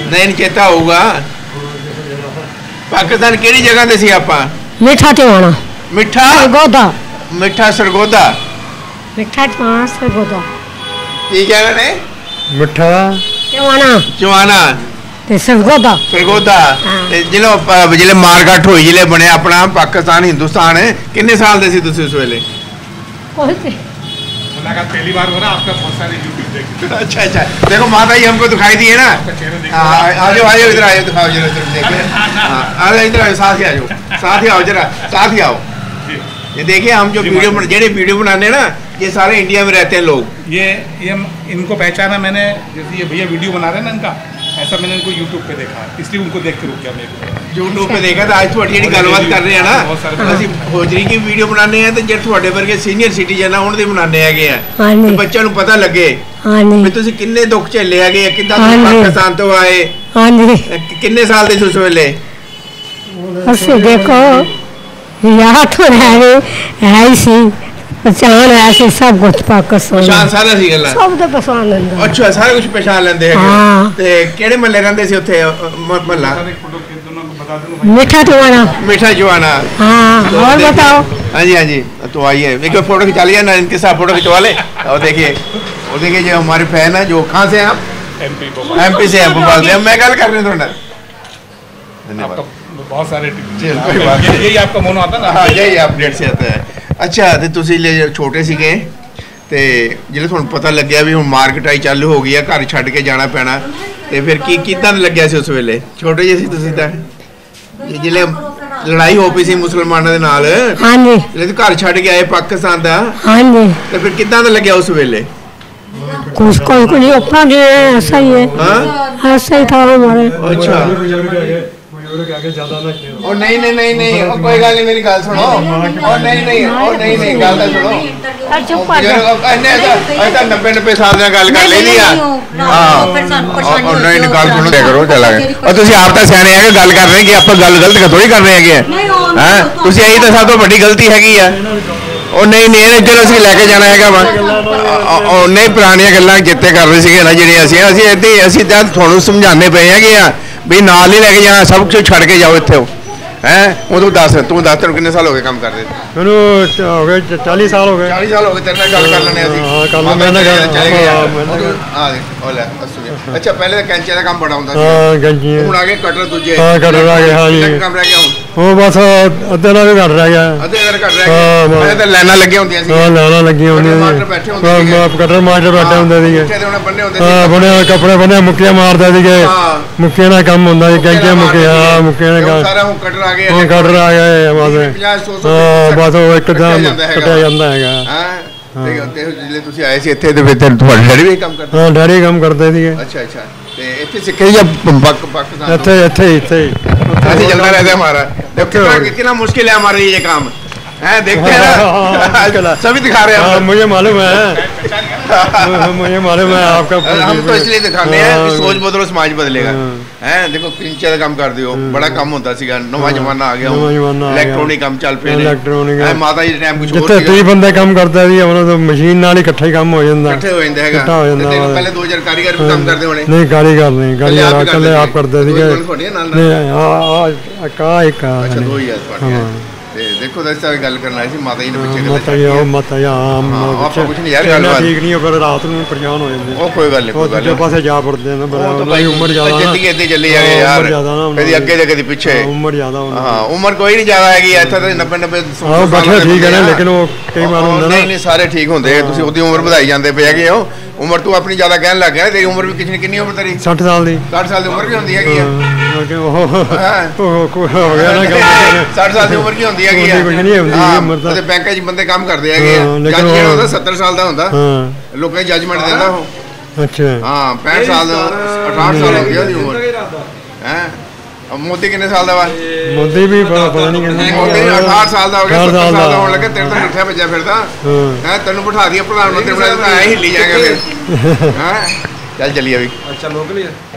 नहीं चेता होगा। पाकिस्तान केड़ी जगह ते सी आपां? मिठा टिवाणा। मिठा सरगोदा। मिठा सरगोदा। मिठा टिवाणा सरगोदा। की कह रहे ने? मिठा टिवाणा। चवाना ते सरगोदा। सरगोदा। जिले मारकट हुई जिले बने अपना पाकिस्तान हिंदुस्तान किन्ने साल दे सी तुसी उस वेले? पहली बार हो रहा आपका बहुत सारे यूट्यूब देख। अच्छा अच्छा देखो माता जी हमको दिखाई दिए ना। आ जाओ इधर आयो दिखाओ जरा देखिए। आ जाओ इधर आओ साथ ही आ जाओ साथ ही आओ जरा साथ ही आओ। ये देखिए हम जो वीडियो बनाने हैं ना ये सारे इंडिया में रहते हैं लोग। ये इनको पहचाना मैंने जैसे ये भैया वीडियो बना रहे हैं ना इनका ऐसा मैंने इनको यूट्यूब पे देखा इसलिए उनको देख के रुक गया मेरे यूट्यूब पे देखा था आज थोड़ी जी गलबात कर रहे हैं ना ਅਸੀਂ ਹੋਜਰੀ की वीडियो बनाने हैं तो ਜਿਹੜੇ ਤੁਹਾਡੇ ਵਰਗੇ ਸੀਨੀਅਰ ਸਿਟੀਜ਼ਨ ਆ ਉਹਨਾਂ ਦੇ ਬਣਾਉਂਦੇ ਹੈਗੇ ਆ ਤੇ ਬੱਚਿਆਂ ਨੂੰ ਪਤਾ ਲੱਗੇ ਵੀ ਤੁਸੀਂ ਕਿੰਨੇ ਦੁੱਖ ਝੱਲੇ ਹੈਗੇ ਆ ਕਿੱਦਾਂ ਤੁਸੀਂ ਪਾਕਿਸਤਾਨ ਤੋਂ ਆਏ। ਹਾਂਜੀ ਕਿੰਨੇ ਸਾਲ ਦੇ ਉਸ ਵੇਲੇ? ਅਸੀਂ ਦੇਖੋ ਯਾਦ तो है ही सी पहचान ऐसे सब कुछ पाकिस्तान पहचान सारा सी गल्ला सब तो पहचान लेंदा। अच्छा सारा कुछ पहचान लेंदे है। ते केड़े महल्ले रहंदे सी उत्थे महल्ला? मीठा टिवाणा। मीठा टिवाणा। हां और बताओ। हां जी तो आइए एक फोटो खिंचा लिया ना इनके साथ फोटो खिंचवा ले। और देखिए जो हमारे फैन है जो कहां से हैं आप? एमपी से हैं भोपाल से। मैं गल कर रहे हैं थोड़ा धन्यवाद बहुत सारे कोई बात नहीं यही आपका मोनो आता ना। हाँ यही अपडेट से आता है। अच्छा तो तुसी छोटे सीगे ते जिले तुहानू पता लग्या भी हुण मार्केट आई चालू हो गई है घर छड्ड के जाना पैना ते फिर की किदां लग्या सी उस वेले? छोटे जे सी तुसी तां जिले लड़ाई हो पई सी मुसलमानां दे नाल। हां जी जिले घर छड्ड के आए पाकिस्तान दा। हां जी ते फिर किदां दा लग्या उस वेले? कुछ कोई अपना जो ऐसा ही है। हां ऐसा ही था हमारे। अच्छा आगे ज्यादा ना ओ नहीं ओ कोई गल नहीं मेरी गल सुनो। ओ नहीं गल तो सुनो। चुप आ जा इन्ने ऐसा 90 साल दी गल कर लेनी आ। हां और नहीं गल सुनो दे करो चला गए और तुसी आप तो सियाने है कि गल कर रहे हैं कि आप गल गलत थोड़ी कर रहे हैं। हैं तुसी यही तो सब तो बड़ी गलती हैगी है। ਉਹ ਨਹੀਂ ਇੱਧਰ ਅਸੀਂ ਲੈ ਕੇ ਜਾਣਾ ਹੈਗਾ ਵਾ ਉਹ ਨਹੀਂ ਪੁਰਾਣੀਆਂ ਗੱਲਾਂ ਜਿੱਤੇ ਕਰ ਰਹੇ ਸੀਗੇ ਨਾ ਜਿਹੜੀਆਂ ਅਸੀਂ ਤਾਂ ਤੁਹਾਨੂੰ ਸਮਝਾਉਂਦੇ ਪਏ ਹੈਗੇ ਆ ਵੀ ਨਾਲ ਹੀ ਲੈ ਕੇ ਜਾਣਾ ਸਭ ਕੁਝ ਛੱਡ ਕੇ ਜਾਓ ਇੱਥੇ हैं वो तू दस तेन कितने साल हो गए काम करते? मैनू हो गए 40 साल हो गए। 40 साल हो गए तेरे गल कर लेने अच्छा पहले तो कैंची का काम बड़ा होता था। हुण आ गए कटर दूजे। कटर आ गए। हां जी काम रह गया वो बस अद्धे नाल घट रह गया। अद्धे घर घट रह गया। पहले तो लाइनां लगी होंदियां सी। हां लाइनां लगी होंदियां मास्टर बैठे होंदे सी। कटर मास्टर बैठे होंदे सी। मुक्के दे बन्ने होंदे सी। हां बने कपड़े बने मुक्कियां मारदे सी। मुक्कियां दा काम हुंदा सी कैंची मुक्के। हां मुक्कियां दा काम सारा हुण कटर आ गए। हां कटर आ गए बस। हां बस वो एकदम कटिया जांदा हैगा। हां ते जिले तुसी आए सी इत्थे ते फिर तुहाडे डैडी भी काम करदे? हां डैडी काम करदे सी। अच्छा ते इत्थे सिक्खे या पाकिस्तान? इत्थे ऐसे चलता रहता है हमारा। देखो कितना मुश्किल है हमारे ये काम है देखते हैं सभी दिखा रहे हैं। मुझे मालूम है मुझे मालूम है आपका। हम तो इसलिए दिखाने हैं कि सोच बदलो समाज बदलेगा। हैं देखो किंचे दा काम कर दियो बड़ा काम होता सीगा नवा जमाना आ गया इलेक्ट्रॉनिक काम चल पे इलेक्ट्रॉनिक माता जी टाइम कुछ और जिथे 3 बंदे काम करते सी ਉਹਨਾਂ ਤੋਂ ਮਸ਼ੀਨ ਨਾਲ ਹੀ ਇਕੱਠਾ ਹੀ ਕੰਮ ਹੋ ਜਾਂਦਾ। ਇਕੱਠੇ ਹੋ ਜਾਂਦਾ ਹੈਗਾ। ਪਹਿਲੇ 2000 ਕਾਰੀਗਰ ਵੀ ਕੰਮ ਕਰਦੇ ਹੋਣੇ? ਨਹੀਂ ਕਾਰੀਗਰ ਇਕੱਲੇ ਆਪ ਕਰਦੇ ਸੀਗੇ। ਨਹੀਂ ਆ ਕਾ ਇੱਕ ਅੱਛਾ 2000 ਤੁਹਾਡੇ देखो दस्ता गल करना सी माता जी ने पीछे माता जी आपको कुछ नहीं यार गल ठीक नहीं पर रात में परेशान हो जाते। ओ कोई गल नहीं दूसरे पासे जा पड़ते हैं ना उम्र ज्यादा जिंदगी इतनी चली जाए यार कभी आगे ते कभी पीछे उम्र ज्यादा। हां उम्र कोई नहीं ज्यादा हैगी इत्थे तो 90 हां बैठे ठीक है ना लेकिन वो कई बार होंदा नहीं सारे ठीक होंदे तुसी ओदी उम्र ਵਧਾਈ ਜਾਂਦੇ ਪਏ ਹੈਗੇ ਹੋ। उम्र तू अपनी ज्यादा कहन लग गया तेरी उम्र भी कितनी कितनी उम्र तेरी? 60 साल दी। 60 साल दी उम्र भी होंदी हैगी है। हो गया ना 60 साल दी उम्र की होंदी हैगी है। कुछ नहीं होंदी उम्र तो ते बैंक च बंदे काम करदे हैगे जज जेड़ा होंदा 70 साल दा होंदा लोकां दी जजमेंट देंदा वो। अच्छा हां 65 साल 68 साल हो गई ओदी उम्र हैं। अब मोदी कितने साल दा वा? मोदी भी पता नहीं कितने मोदी 68 साल दा हो गया 70 साल दा होने लगे तेरे तो मिठा बजा फिरदा हैं तेनू बिठा दिया प्रधानमंत्री बना ऐ हिली जाएगा फिर हैं चल चलिए अभी। अच्छा लोकल ही है।